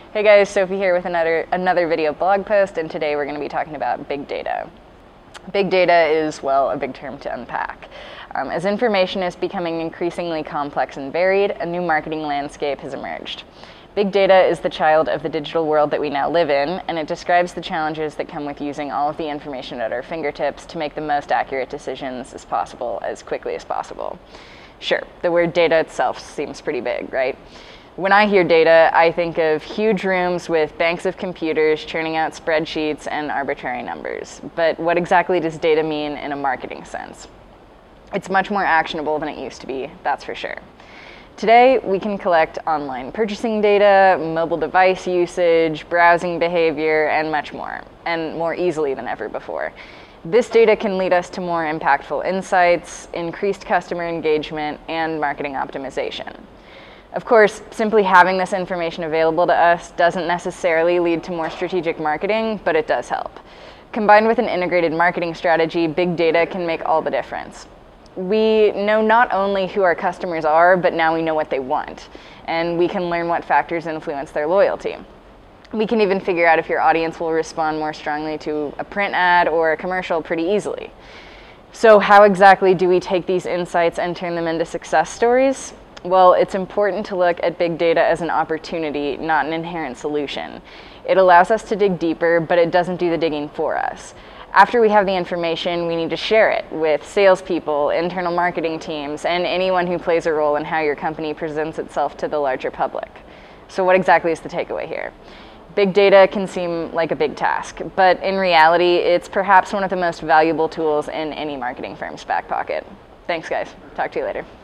Hey guys, Sophie here with another video blog post, and today we're going to be talking about big data. Big data is, well, a big term to unpack. As information is becoming increasingly complex and varied, a new marketing landscape has emerged. Big data is the child of the digital world that we now live in, and it describes the challenges that come with using all of the information at our fingertips to make the most accurate decisions as possible, as quickly as possible. Sure, the word data itself seems pretty big, right? When I hear data, I think of huge rooms with banks of computers churning out spreadsheets and arbitrary numbers. But what exactly does data mean in a marketing sense? It's much more actionable than it used to be, that's for sure. Today, we can collect online purchasing data, mobile device usage, browsing behavior, and much more, and more easily than ever before. This data can lead us to more impactful insights, increased customer engagement, and marketing optimization. Of course, simply having this information available to us doesn't necessarily lead to more strategic marketing, but it does help. Combined with an integrated marketing strategy, big data can make all the difference. We know not only who our customers are, but now we know what they want, and we can learn what factors influence their loyalty. We can even figure out if your audience will respond more strongly to a print ad or a commercial pretty easily. So how exactly do we take these insights and turn them into success stories? Well, it's important to look at big data as an opportunity, not an inherent solution. It allows us to dig deeper, but it doesn't do the digging for us. After we have the information, we need to share it with salespeople, internal marketing teams, and anyone who plays a role in how your company presents itself to the larger public. So what exactly is the takeaway here? Big data can seem like a big task, but in reality, it's perhaps one of the most valuable tools in any marketing firm's back pocket. Thanks, guys. Talk to you later.